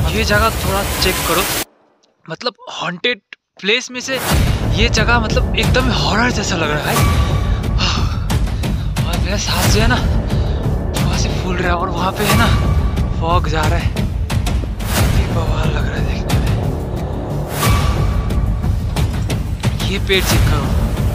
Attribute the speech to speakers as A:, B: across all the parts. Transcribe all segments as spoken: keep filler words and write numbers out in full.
A: ये जगह थोड़ा चेक करो, मतलब हॉन्टेड प्लेस में से ये जगह मतलब एकदम हॉरर जैसा लग रहा है। और मेरे साथ जो है ना थोड़ा से फूल रहा है और वहाँ पे है ना फॉग जा रहा है, बवाल लग रहा है देखने में। ये पेड़ चेक करो,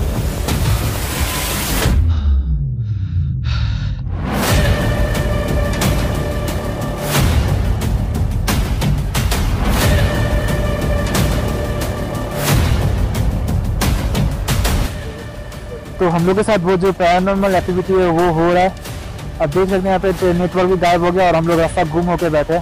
B: तो हम लोग के साथ वो जो पैरानॉर्मल एक्टिविटी है वो हो रहा है। अब देख सकते हैं यहाँ पे नेटवर्क भी गायब हो गया और हम लोग रास्ता गुम होकर बैठे।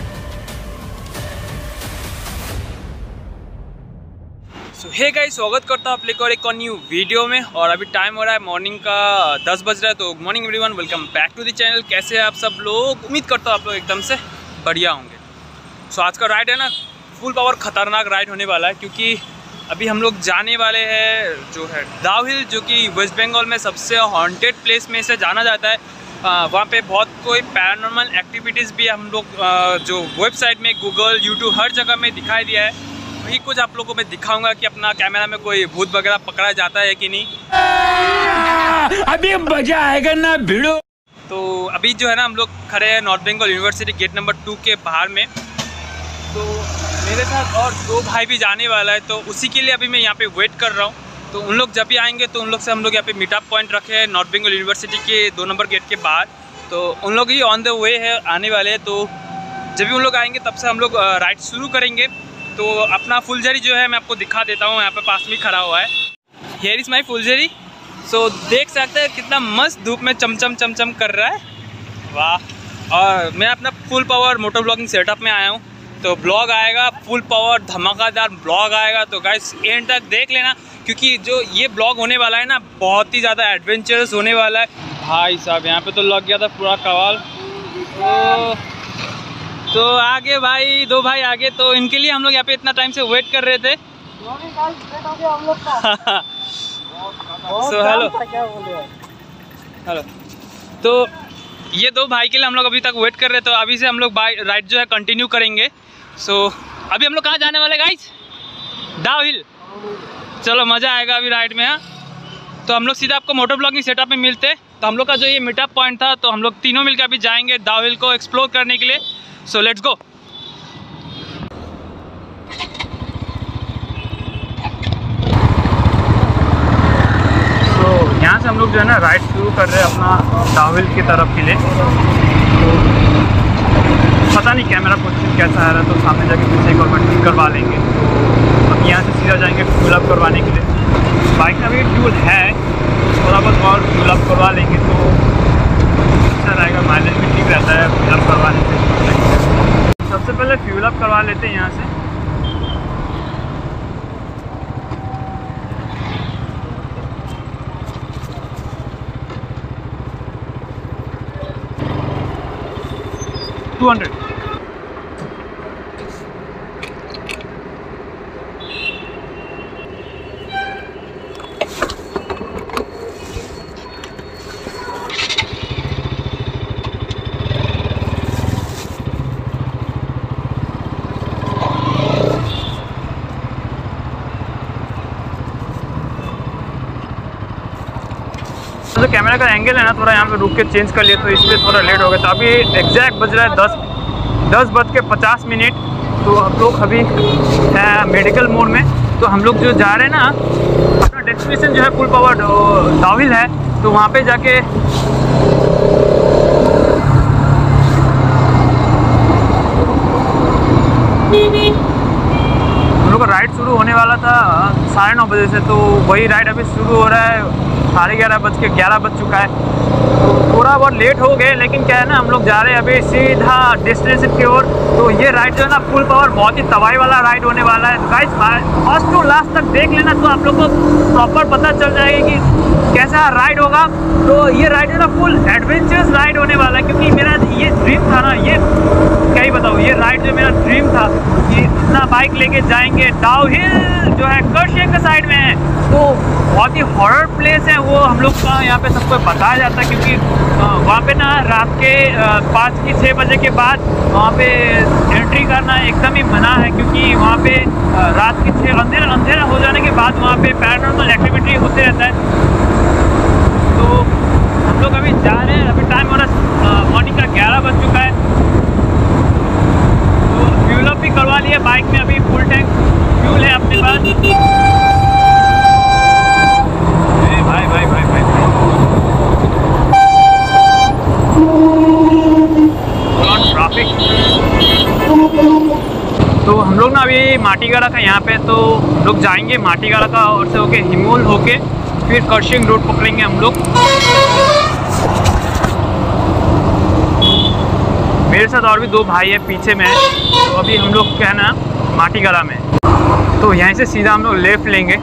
A: सो हे गाइस, स्वागत करता हूँ आप लोग और एक और न्यू वीडियो में। और अभी टाइम हो रहा है मॉर्निंग का दस बज रहा है। तो good morning everyone, welcome back to the channel. कैसे हैं आप सब लोग? उम्मीद करता हूँ आप लोग एकदम से बढ़िया होंगे। सो आज का राइड है ना फुल पावर खतरनाक राइड होने वाला है, क्योंकि अभी हम लोग जाने वाले हैं जो है दाव हिल, जो कि वेस्ट बंगाल में सबसे हॉन्टेड प्लेस में से जाना जाता है। वहाँ पे बहुत कोई पैरानॉर्मल एक्टिविटीज़ भी हम लोग जो वेबसाइट में, गूगल, यूट्यूब हर जगह में दिखाई दिया है। वही कुछ आप लोगों को मैं दिखाऊंगा कि अपना कैमरा में कोई भूत वगैरह पकड़ा जाता है कि नहीं।
C: अभी मजा आएगा ना भिड़ो।
A: तो अभी जो है ना हम लोग खड़े हैं north Bengal university gate number two के बाहर में। तो मेरे साथ और दो भाई भी जाने वाला है, तो उसी के लिए अभी मैं यहाँ पे वेट कर रहा हूँ। तो उन लोग जब भी आएंगे तो उन लोग से हम लोग यहाँ पे मीटअप पॉइंट रखे हैं नॉर्थ बंगाल यूनिवर्सिटी के दो नंबर गेट के बाहर। तो उन लोग ही ऑन द वे है, आने वाले हैं। तो जब भी उन लोग आएंगे तब से हम लोग राइड शुरू करेंगे। तो अपना फुलझड़ी जो है मैं आपको दिखा देता हूँ, यहाँ पे पास में खड़ा हुआ है। हियर इज़ माई फुलझड़ी। सो देख सकते हैं कितना मस्त धूप में चमचम चमचम कर रहा है, वाह। और मैं अपना full power motor blogging setup में आया हूँ। तो ब्लॉग आएगा, फुल पावर धमाकेदार ब्लॉग आएगा। तो गाइस एंड तक देख लेना, क्योंकि जो ये ब्लॉग होने वाला है ना बहुत ही ज़्यादा एडवेंचरस होने वाला है। भाई साहब यहाँ पे तो लग गया था पूरा कवाल। तो तो आगे भाई, दो भाई आगे, तो इनके लिए हम लोग यहाँ पे इतना टाइम से वेट कर रहे थे। So hello hello. तो ये दो भाई के लिए हम लोग अभी तक वेट कर रहे थे। तो अभी से हम लोग राइड जो है कंटिन्यू करेंगे। सो so, अभी हम लोग कहाँ जाने वाले गाइस? दाव हिल। चलो मज़ा आएगा अभी राइड में। हाँ, तो हम लोग सीधा आपको मोटर ब्लॉगिंग सेटअप में मिलते। तो हम लोग का जो ये मीटअप पॉइंट था, तो हम लोग तीनों मिलकर अभी जाएंगे दाव हिल को एक्सप्लोर करने के लिए। So let's go. तो यहाँ से हम लोग जो है ना राइड शुरू कर रहे हैं अपना दाव हिल की तरफ के लिए। तो पता नहीं कैमरा पोजीशन कैसा आ रहा है, तो सामने जाके फिर से एक और ठीक करवा लेंगे। तो अब यहाँ से सीधा जाएंगे फ्यूल अप करवाने के लिए। बाइक में अभी फ्यूल है, थोड़ा बहुत और फ्यूल अप करवा लेंगे तो अच्छा रहेगा, माइलेज भी ठीक रहता है फ्यूल अप करवाने से। सबसे पहले फ्यूल अप करवा लेते हैं यहाँ से। Two hundred. तो कैमरा का एंगल है ना थोड़ा यहाँ पे रुक के चेंज कर लिए, तो इसलिए थोड़ा लेट हो गया था। अभी एग्जैक्ट बज रहा है दस दस बज के पचास मिनट। तो हम लोग अभी है मेडिकल मोड में। तो हम लोग जो जा रहे हैं ना, अपना डेस्टिनेशन जो है फुल पावर दाव हिल है। तो वहाँ पे जाके हम लोग का राइड शुरू होने वाला था साढ़े नौ बजे से। तो वही राइड अभी शुरू हो रहा है, साढ़े ग्यारह बज के ग्यारह बज चुका है। तो थोड़ा बहुत लेट हो गए, लेकिन क्या है ना हम लोग जा रहे हैं अभी सीधा डेस्टिनेशन की ओर। तो ये राइड जो है ना फुल पावर बहुत ही तबाही वाला राइड होने वाला है। गाइस फर्स्ट टू लास्ट तक देख लेना, तो आप लोग को प्रॉपर पता चल जाएगा कि कैसा राइड होगा। तो ये राइड जो है ना फुल एडवेंचरस राइड होने वाला है, क्योंकि मेरा ये ड्रीम था ना, ये क्या ही बताऊँ, ये राइड जो मेरा ड्रीम था कि इतना बाइक लेके जाएंगे दाव हिल जो है कर्शियंग के साइड में है। तो बहुत ही हॉरर प्लेस है वो, हम लोग का यहाँ पे सबको बताया जाता है, क्योंकि वहाँ पे ना रात के पाँच की छः बजे के बाद वहाँ पे एंट्री करना एकदम ही मना है, क्योंकि वहाँ पे रात के छः अंधेरा अंधेरा हो जाने के बाद वहाँ पे पैरानॉर्मल एक्टिविटी होते रहता है। तो हम लोग अभी जा रहे हैं, अभी टाइम हो रहा है मॉर्निंग का ग्यारह बज चुका है। तो फ्यूल अप भी करवा लिया बाइक में, अभी फुल टैंक फ्यूल है अपने पास। भाई भाई भाई भाई ट्रैफिक। तो हम लोग ना अभी माटीगाला का यहाँ पे, तो हम लोग जाएंगे माटीगाला का और से होके हिमोल होके फिर कर्शियंग रोड पकड़ेंगे हम लोग। मेरे साथ और भी दो भाई है पीछे में, तो अभी हम लोग क्या है ना माटीगाला में, तो यहीं से सीधा हम लोग लेफ्ट लेंगे।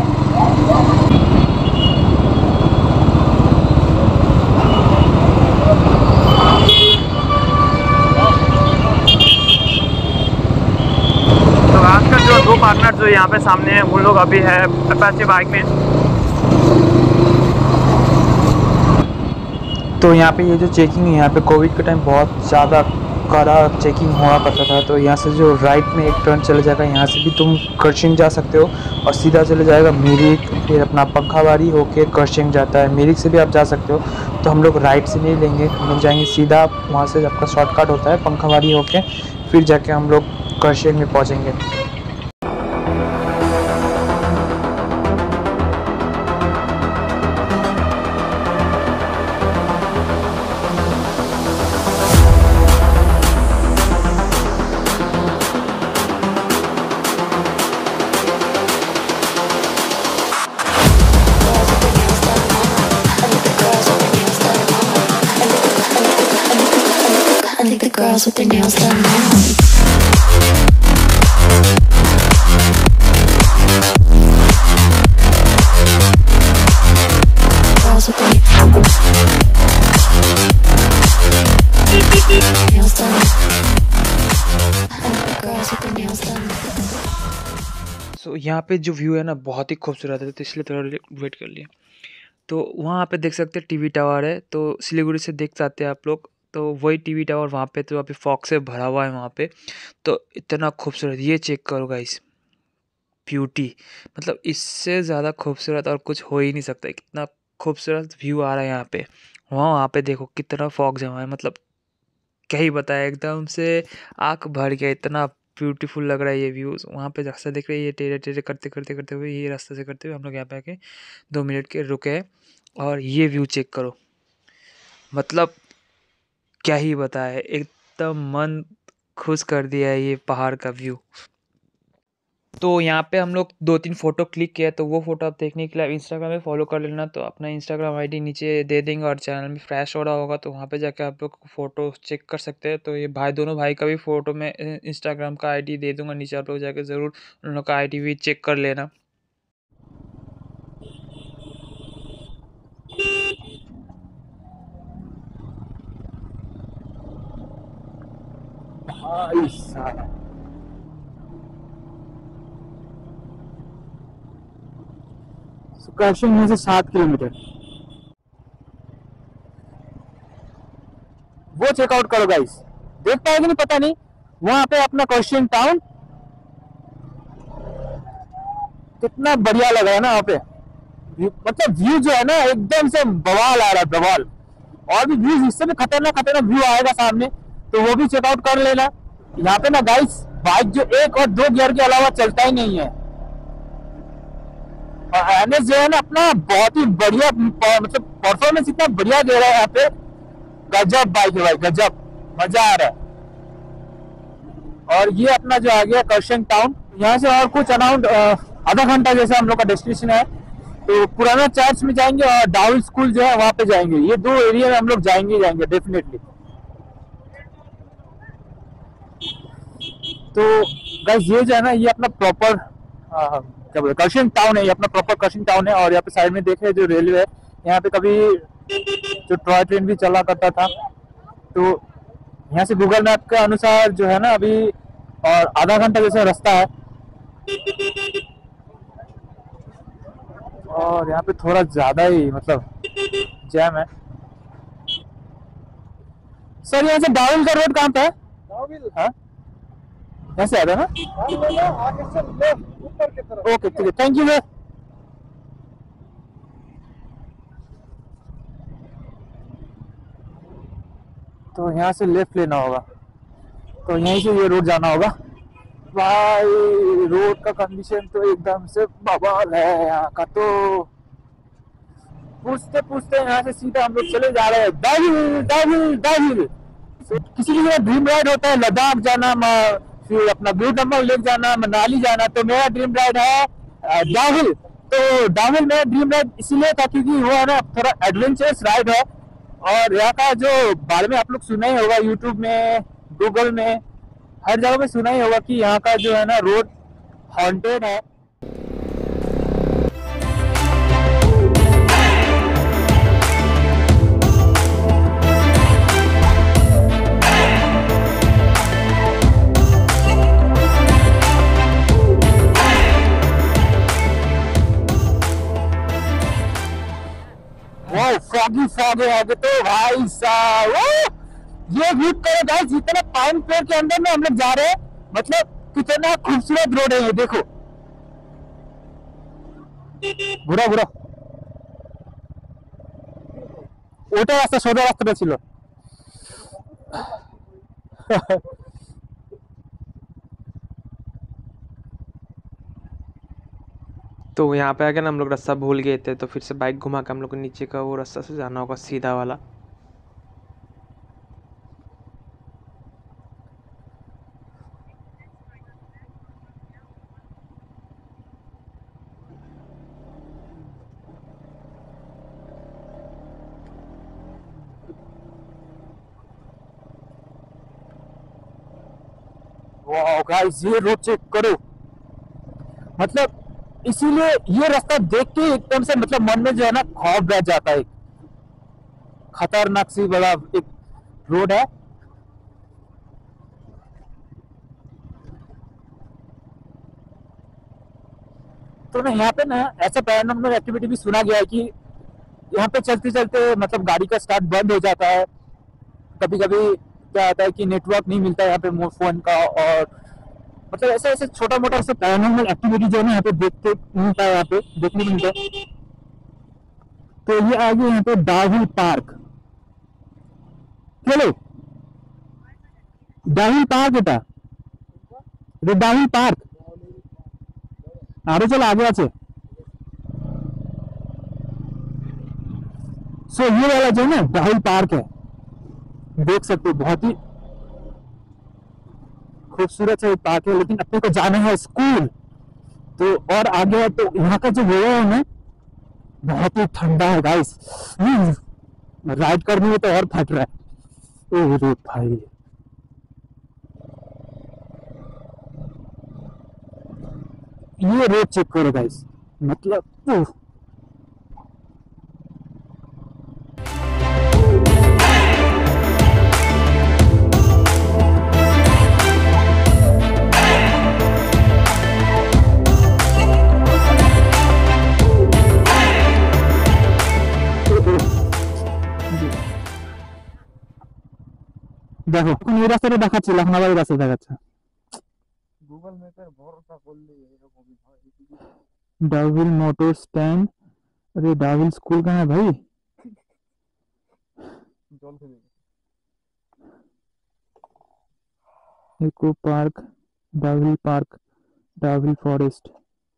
A: तो आजकल जो दो पार्टनर जो यहाँ पे सामने हैं वो लोग अभी है अपाचे बाइक में।
B: तो यहाँ पे ये जो चेकिंग है, यहाँ पे कोविड के टाइम बहुत ज़्यादा कड़ा चेकिंग हुआ करता था। तो यहाँ से जो राइट में एक टर्न चले जाएगा, यहाँ से भी तुम कर्शियंग जा सकते हो और सीधा चले जाएगा मिरिक, फिर अपना पंखाबाड़ी होके कर्शियंग जाता है। मिरिक से भी आप जा सकते हो, तो हम लोग राइट से नहीं लेंगे, हम लोग जाएंगे सीधा, वहाँ से आपका शॉर्टकट होता है पंखाबाड़ी होके, फिर जाके हम लोग कर्शियंग में पहुँचेंगे।
D: Girls with their nails done now. Girls with their nails done. Girls with their nails done.
B: So so, यहाँ पे जो व्यू है ना बहुत ही खूबसूरत है, तो इसलिए थोड़ा वेट कर लिया। तो वहाँ पे देख सकते हैं टीवी टावर है, तो सिलीगुड़ी से देख सकते हैं आप लोग। तो वही टीवी टावर वहाँ पे, तो अभी फॉग से भरा हुआ है वहाँ पे। तो इतना खूबसूरत, ये चेक करो गाइस, ब्यूटी, मतलब इससे ज़्यादा खूबसूरत और कुछ हो ही नहीं सकता। कितना खूबसूरत व्यू आ रहा है यहाँ पे। वहाँ वहाँ पे देखो कितना फॉग जमा है, मतलब क्या ही बताया, एकदम से आँख भर गया, इतना ब्यूटीफुल लग रहा है ये व्यूज़। वहाँ पे रास्ता देख रहे हैं, ये टेढ़े टेढ़े करते करते करते हुए ये रास्ते से करते हुए हम लोग यहाँ पे आके दो मिनट के रुके हैं, और ये व्यू चेक करो, मतलब क्या ही बताए, एकदम मन खुश कर दिया है ये पहाड़ का व्यू। तो यहाँ पे हम लोग दो तीन फ़ोटो क्लिक किया, तो वो फ़ोटो आप देखने के लिए आप इंस्टाग्राम में फॉलो कर लेना। तो अपना इंस्टाग्राम आईडी नीचे दे देंगे, और चैनल में फ्लैश हो रहा होगा, तो वहाँ पे जाके आप लोग फ़ोटो चेक कर सकते हैं। तो ये भाई दोनों भाई का भी फ़ोटो में इंस्टाग्राम का आईडी दे दूँगा नीचे, आप लोग जाके ज़रूर उन लोग का आईडी भी चेक कर लेना। कर्शियंग में से सात किलोमीटर वो चेकआउट करो गाइस, देख पाएंगे नहीं पता नहीं। वहां पे अपना कर्शियंग टाउन कितना बढ़िया लग रहा है ना वहाँ पे, मतलब व्यू जो है ना एकदम से बवाल आ रहा है, बवाल। और भी व्यूज इससे भी खतरनाक खतरनाक व्यू आएगा सामने, तो वो भी चेकआउट कर लेना। यहाँ पे ना गाइस बाइक जो एक और दो गियर के अलावा चलता ही नहीं है, और एनएस जो है ना अपना बहुत ही बढ़िया, मतलब परफॉर्मेंस इतना बढ़िया दे रहा है यहाँ पे, गजब बाइक है भाई, गजब मजा आ रहा है। और ये अपना जो आ गया कर्शियंग टाउन, यहाँ से और कुछ अराउंड आधा घंटा जैसे हम लोग का डेस्टिनेशन है। तो पुराना चर्च में जाएंगे और डाउल स्कूल जो है वहाँ पे जाएंगे, ये दो एरिया में हम लोग जाएंगे जाएंगे डेफिनेटली। तो गाइस ये जो है ना ये अपना प्रॉपर क्या बोलते कर्शियंग टाउन है, ये अपना प्रॉपर कर्शियंग टाउन है। और यहाँ पे साइड में देख रहे जो रेलवे है, यहाँ पे कभी जो टॉय ट्रेन भी चला करता था। तो यहाँ से गूगल मैप के अनुसार जो है ना अभी और आधा घंटा जैसा रास्ता है, और यहाँ पे थोड़ा ज्यादा ही मतलब जैम है। सर यहाँ से डाउल का रोड कहाँ पे है? हाँ?
E: यहाँ से आता है ना? ओके ठीक है, थैंक यू सर। तो यहाँ से लेफ्ट लेना होगा, तो यहीं से ये रोड जाना होगा। भाई रोड का कंडीशन तो एकदम से बवाल है यहाँ का। तो पूछते पूछते यहाँ से सीधा हम लोग चले जा रहे हैं दाहिल दाहिल दाहिल। तो किसी की ड्रीम राइड होता है लद्दाख जाना, फिर अपना ब्लू नंबर लेक जाना, मनाली जाना। तो मेरा ड्रीम राइड है दाहिल। तो दाहिल मेरा ड्रीम राइड इसीलिए था क्योंकि वो है ना थोड़ा एडवेंचरस राइड है, और यहाँ का जो बारे में आप लोग सुना ही होगा, यूट्यूब में, गूगल में, हर जगह में सुना ही होगा कि यहाँ का जो है ना रोड हॉन्टेड है। वो फॉगी फॉग है आगे तो भाई साहब। ये व्यू करो गाइस, इतना पाइन पेड़ के अंदर में हम लोग जा रहे हैं, मतलब कितना खूबसूरत रोड है ये देखो। बुरा बुरा ওটা রাস্তা, সোজা রাস্তাটা ছিল।
B: तो यहाँ पे आके ना हम लोग रास्ता भूल गए थे, तो फिर से बाइक घुमा के हम लोग को नीचे का वो रास्ता से जाना होगा, सीधा वाला।
E: वाह गाइस ये रोड चेक करो, मतलब इसीलिए ये रास्ता देख के एकदम से मतलब मन में जो है ना खौफ बैठ जाता है। खतरनाक सी बड़ा एक रोड है। तो ना यहाँ पे ना ऐसा पैरानॉर्मल एक्टिविटी भी सुना गया है कि यहाँ पे चलते चलते मतलब गाड़ी का स्टार्ट बंद हो जाता है। कभी कभी क्या होता है कि नेटवर्क नहीं मिलता है यहाँ पे फोन का, और मतलब ऐसे ऐसे छोटा मोटा ऐसे पैरानॉर्मल एक्टिविटी जो है ना यहाँ पे देखते मिलता है, यहाँ पे देखने को मिलता है। तो ये आ गया यहाँ पे डाहिल पार्क। चलो डाहिल पार्क এটা এটা ডাহিল পার্ক আরো চলো आगे আছে। सो ये वाला जो है ना डाहिल पार्क है, देख सकते हो बहुत ही खूबसूरत है पार्क है। लेकिन अपने को जाना है स्कूल, तो और आगे है। तो यहाँ का जो हवा है ना बहुत ही ठंडा है गाइस, राइड करने में तो और फट रहा है। ओ रे भाई ये रोड चेक करो गाइस, मतलब उह। দেখো কোন এই রাস্তাটা দেখাচ্ছে, লখনবাড়ি রাস্তা দেখাচ্ছে। গুগল ম্যাপের ভরসা করলে এরকমই হয়। ডাভিল মোটর স্ট্যান্ড, अरे डाविल स्कूल कहाँ है भाई? Eco park, Dow Hill park, Dow Hill forest.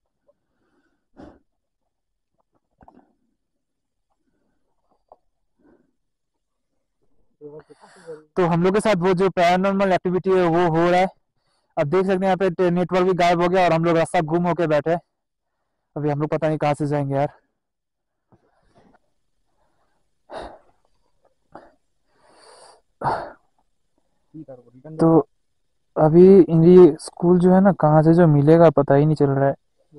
E: तो हम लोग के साथ वो जो पैरानॉर्मल एक्टिविटी है वो हो रहा है। अब देख सकते हैं यहाँ पे नेटवर्क भी गायब हो गया और हम लोग रास्ता गुम होके बैठे। अभी हम लोग पता नहीं कहाँ से जाएंगे यार। तो अभी ये स्कूल जो है ना कहाँ से जो मिलेगा पता ही नहीं चल रहा है।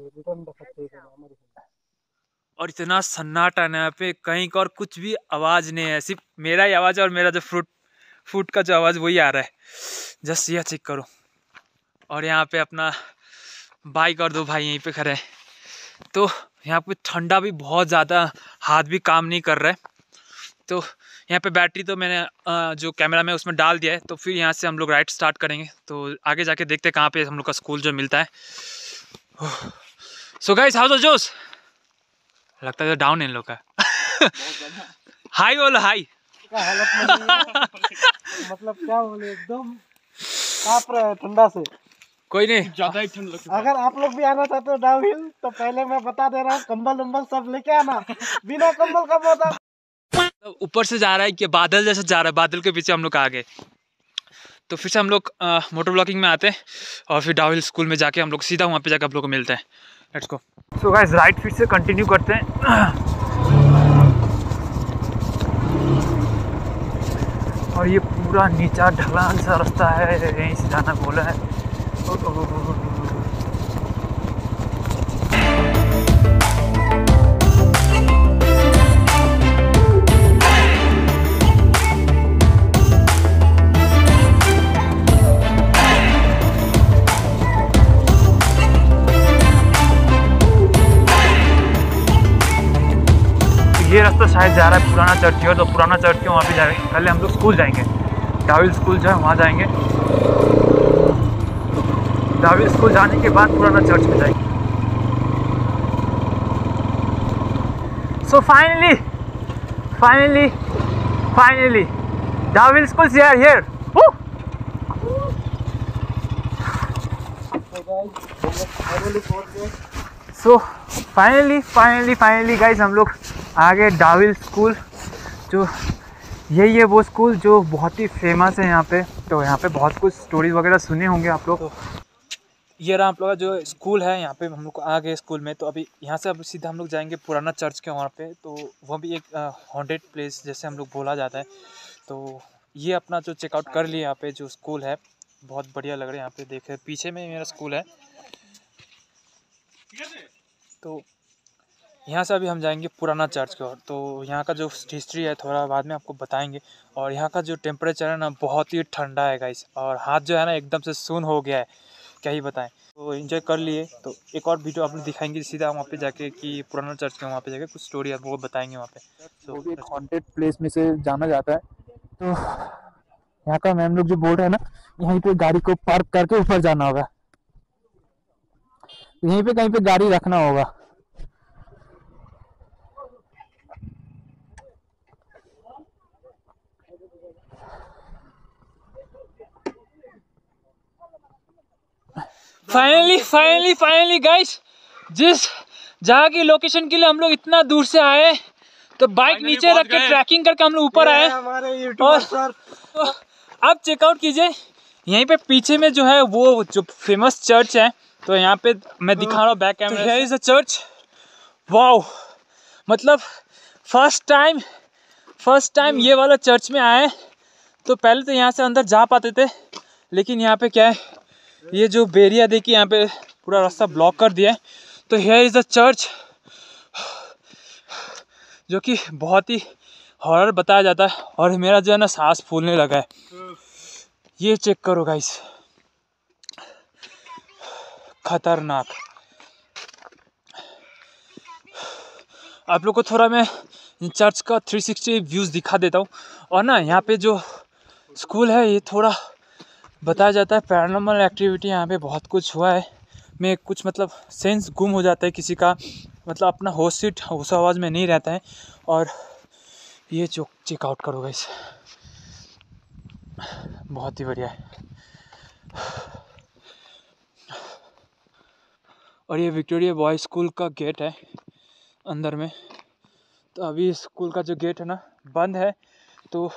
A: और इतना सन्नाटा है यहाँ पे, कहीं का और कुछ भी आवाज़ नहीं है, सिर्फ मेरा ही आवाज़ है और मेरा जो फ्रूट फूट का जो आवाज़ वही आ रहा है। जस्ट यह चेक करो। और यहाँ पे अपना बाइक और दो भाई यहीं पे खड़े हैं। तो यहाँ पे ठंडा भी बहुत ज़्यादा, हाथ भी काम नहीं कर रहा है। तो यहाँ पे बैटरी तो मैंने अ, जो कैमरा में उसमें डाल दिया है। तो फिर यहाँ से हम लोग राइड स्टार्ट करेंगे। तो आगे जाके देखते हैं कहाँ पे हम लोग का स्कूल जो मिलता है। सो गाइस, हाउ द जोश? लगता है डाउन है इन लोग का। हाई बोलो, हाई।
F: हालत में नहीं है। मतलब क्या बोले, एकदम कांप रहा है ठंडा से।
A: कोई नहीं,
F: ज्यादा ही ठंड लगती है। अगर आप लोग भी आना चाहते हो डाउनहिल तो पहले मैं बता दे रहा हूँ, कंबल उम्बल सब लेके आना। बिना कंबल का पता
A: ऊपर से जा रहा है कि बादल जैसे जा रहा है, बादल के पीछे हम लोग आ गए। तो फिर से हम लोग मोटर ब्लॉगिंग में आते हैं और फिर डाउनहिल स्कूल में जाके हम लोग सीधा वहाँ पे जाकर आप लोग को मिलते हैं। Let's go. So guys, ride फिर से कंटिन्यू करते हैं। और ये पूरा नीचा ढलान सा रास्ता है, यहीं से जाना बोला है। ओ, ओ, ओ, ओ, ओ। ये रास्ता शायद जा रहा है पुराना चर्च की ओर। तो पुराना चर्च के वहाँ पे जाएंगे। पहले हम लोग स्कूल जाएंगे, डाउनहिल स्कूल जो है वहाँ जाएंगे। डाउनहिल स्कूल जाने के बाद पुराना चर्च में जाएंगे। So finally finally finally downhill school से are here. So finally finally finally guys, हम लोग आ गए डाउनहिल स्कूल। जो यही है वो स्कूल जो बहुत ही फेमस है यहाँ पे। तो यहाँ पे बहुत कुछ स्टोरी वगैरह सुने होंगे आप लोग। तो ये रहा आप लोग का जो स्कूल है, यहाँ पे हम लोग आ गए स्कूल में। तो अभी यहाँ से अब सीधा हम लोग जाएंगे पुराना चर्च के वहाँ पे। तो वह भी एक हॉन्टेड प्लेस जैसे हम लोग बोला जाता है। तो ये अपना जो चेकआउट कर लिया यहाँ पे जो स्कूल है, बहुत बढ़िया लग रहा है। यहाँ पे देखे पीछे में मेरा स्कूल है। तो यहाँ से अभी हम जाएंगे पुराना चर्च की ओर। तो यहाँ का जो हिस्ट्री है थोड़ा बाद में आपको बताएंगे। और यहाँ का जो टेम्परेचर है ना, बहुत ही ठंडा है गाइस। और हाथ जो है ना एकदम से सून हो गया है, क्या ही बताएं। तो एंजॉय कर लिए। तो एक और वीडियो आप लोग दिखाएंगे सीधा वहाँ पे जाके कि पुराना चर्च के वहाँ पे जाके कुछ स्टोरी आप लोग बताएंगे वहाँ पे। तो
E: वो भी एक हॉन्टेड प्लेस में से जाना जाता है। तो यहाँ का मैम लोग जो बोल रहे हैं ना, यहीं पे गाड़ी को पार्क करके ऊपर जाना होगा। यहीं पे कहीं पे गाड़ी रखना होगा।
A: फाइनली फाइनली फाइनली गाइस, जिस जगह की लोकेशन के लिए हम लोग इतना दूर से आए, तो बाइक नीचे रख के ट्रैकिंग करके हम लोग ऊपर आए। और तो अब चेकआउट कीजिए, यहीं पे पीछे में जो है वो जो फेमस चर्च है। तो यहाँ पे मैं दिखा रहा हूँ back camera. Here is a church. Wow, मतलब फर्स्ट टाइम फर्स्ट टाइम ये वाला चर्च में आए। तो पहले तो यहाँ से अंदर जा पाते थे, लेकिन यहाँ पे क्या है, ये जो बेरिया देखिए यहाँ पे पूरा रास्ता ब्लॉक कर दिया है। तो हियर इज द चर्च, जो कि बहुत ही हॉरर बताया जाता है। और मेरा जो है ना सांस फूलने लगा है। ये चेक करो गाइस, खतरनाक। आप लोग को थोड़ा मैं चर्च का थ्री सिक्सटी व्यूज़ दिखा देता हूँ। और ना यहाँ पे जो स्कूल है, ये थोड़ा बताया जाता है पैरानॉर्मल एक्टिविटी यहाँ पे बहुत कुछ हुआ है। में कुछ मतलब सेंस गुम हो जाता है किसी का, मतलब अपना होश सीट होश आवाज़ में नहीं रहता है। और ये जो चेकआउट करो गाइस, बहुत ही बढ़िया है। और ये विक्टोरिया बॉयज़ स्कूल का गेट है अंदर में। तो अभी स्कूल का जो गेट है ना बंद है। तो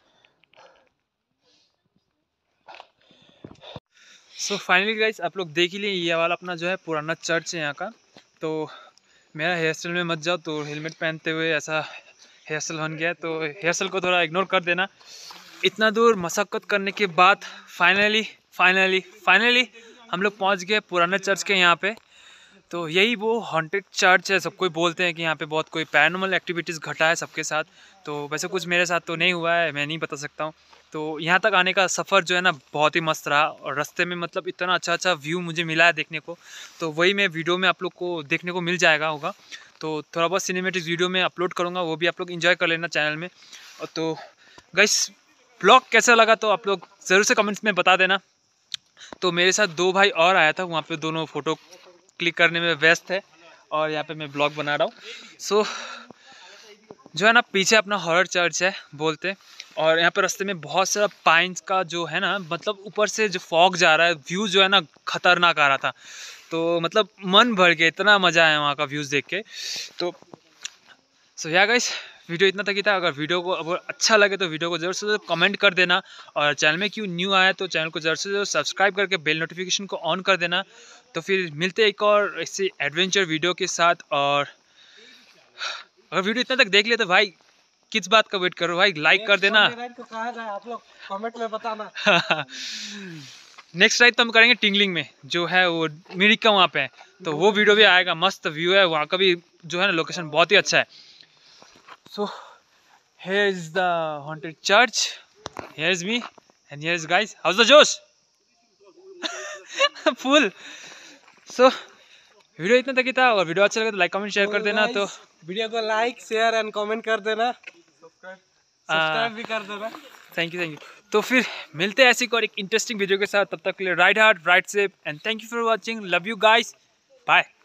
A: सो फाइनली गाइस, आप लोग देख ही लिए, ये वाला अपना जो है पुराना चर्च है यहाँ का। तो मेरा हेयर स्टाइल में मत जाओ। तो हेलमेट पहनते हुए ऐसा हेयर स्टाइल बन गया। तो हेयर स्टाइल को थोड़ा इग्नोर कर देना। इतना दूर मशक्क़त करने के बाद फाइनली फाइनली फाइनली हम लोग पहुँच गए पुराने चर्च के यहाँ पे। तो यही वो हॉन्टेड चर्च है। सब कोई बोलते हैं कि यहाँ पे बहुत कोई पैरानॉर्मल एक्टिविटीज़ घटा है सबके साथ। तो वैसे कुछ मेरे साथ तो नहीं हुआ है, मैं नहीं बता सकता हूँ। तो यहाँ तक आने का सफ़र जो है ना बहुत ही मस्त रहा। और रास्ते में मतलब इतना अच्छा अच्छा व्यू मुझे मिला है देखने को। तो वही मैं वीडियो में आप लोग को देखने को मिल जाएगा होगा। तो थोड़ा बहुत सिनेमेटिक वीडियो में अपलोड करूँगा, वो भी आप लोग एंजॉय कर लेना चैनल में। तो गाइस ब्लॉग कैसा लगा तो आप लोग ज़रूर से कमेंट्स में बता देना। तो मेरे साथ दो भाई और आया था, वहाँ पे दोनों फ़ोटो क्लिक करने में व्यस्त है और यहाँ पे मैं ब्लॉग बना रहा हूँ। सो जो है ना पीछे अपना हॉरर चर्च है बोलते, और यहाँ पे रास्ते में बहुत सारा पाइन्स का जो है ना, मतलब ऊपर से जो फॉग जा रहा है, व्यू जो है ना खतरनाक आ रहा था। तो मतलब मन भर के, इतना मज़ा आया वहाँ का व्यूज़ देख के। तो सो या गाइस वीडियो इतना तक ही था। अगर वीडियो को अगर अच्छा लगे तो वीडियो को ज़रूर से ज़रूर कमेंट कर देना, और चैनल में क्यों न्यू आया तो चैनल को ज़रूर से ज़रूर सब्सक्राइब करके बेल नोटिफिकेशन को ऑन कर देना। तो फिर मिलते एक और ऐसे एडवेंचर वीडियो के साथ। और अगर वीडियो इतना तक देख लिया तो भाई किस बात का वेट करो भाई, लाइक कर देना।
F: को कहा जाए आप लोग कमेंट में बताना।
A: नेक्स्ट राइड तो हम करेंगे टिंगलिंग में, जो है वो मिरिका वहाँ पे है, तो वो वीडियो भी आएगा। मस्त व्यू है वहाँ का भी, जो है ना लोकेशन बहुत ही अच्छा है। So here is the haunted church, here is me and here is guys. How's the जोश फुल। सो वीडियो इतना तक ही था। और वीडियो अच्छा लगे तो लाइक कमेंट शेयर कर देना। तो
F: वीडियो को लाइक शेयर एंड कमेंट कर देना, सब्सक्राइब भी कर देना।
A: Thank you thank you. तो फिर मिलते हैं ऐसी और एक इंटरेस्टिंग वीडियो के साथ। तब तक के लिए ride hard, ride safe and thank you for watching. Love you guys, bye.